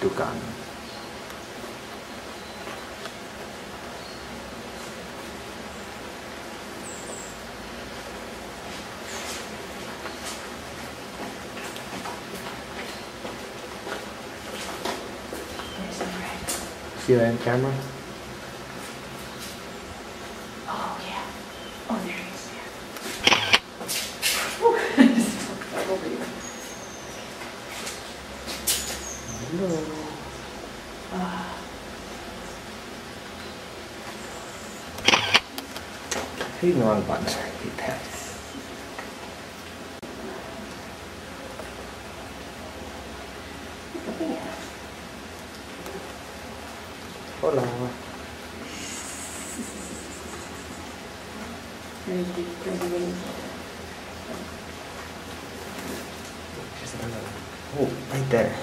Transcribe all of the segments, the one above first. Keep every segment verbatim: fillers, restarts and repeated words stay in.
Tucan. See that in camera? Oh, yeah. Oh, there he is, yeah. Over you. Hello. Uh, He's the wrong button. Hit that. Hola. Oh, right there.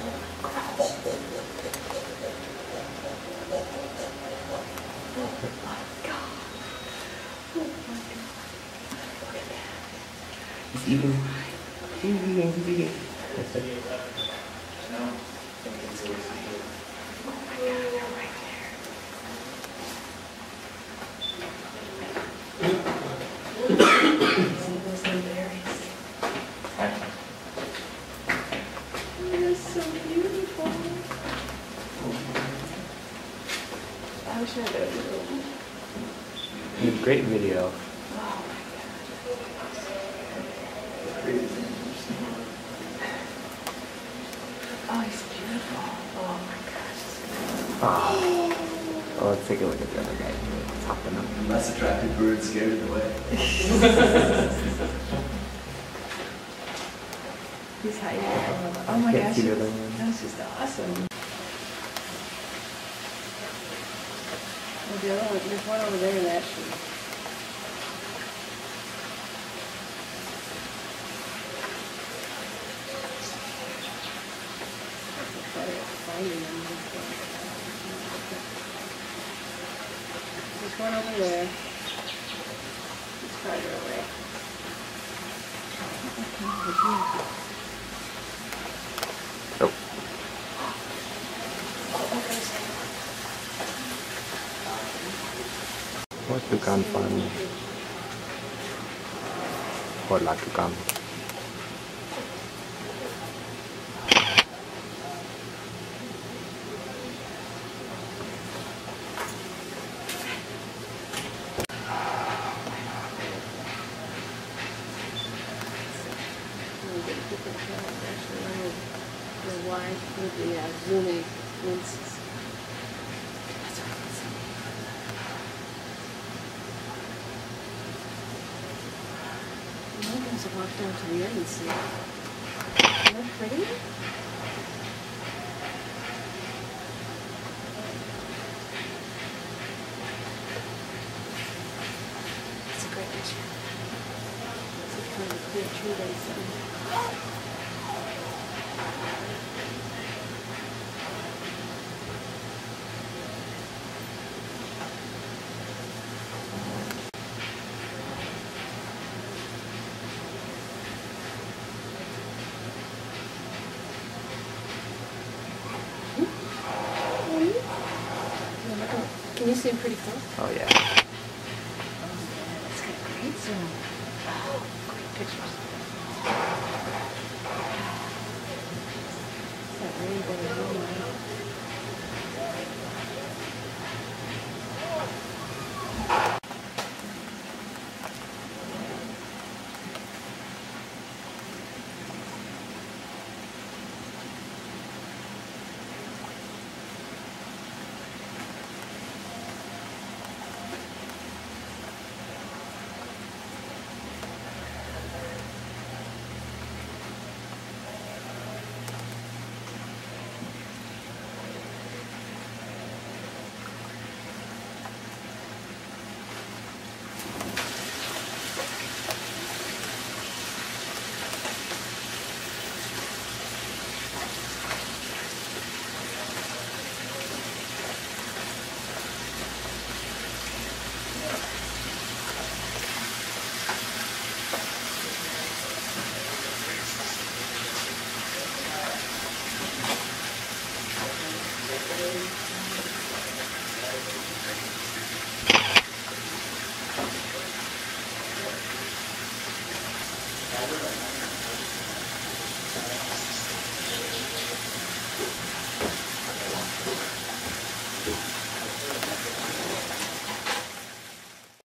He's eating. He's eating. He's eating. so beautiful. How should I do? Great video. Oh my god. Oh, he's beautiful. Oh my gosh. Oh. Oh, let's take a look at the other guy. It's hopping up. Less attractive bird scared away. He's hiding. Oh my Can't gosh. see the other one. That's just awesome. Well, the other one, there's one over there in that tree. There's one over there. It's farther away. Oh. What's Tucan fun? Hola, Tucan. The wide with the uh, zooming lenses. I'm going to walk down to the end and see. Isn't that pretty? It's a great picture. It's a kind of clear tree that he's sitting. Can you see him pretty close? Oh, yeah. Oh, yeah, it's got great zoom. Oh, great pictures. That rainbow, oh my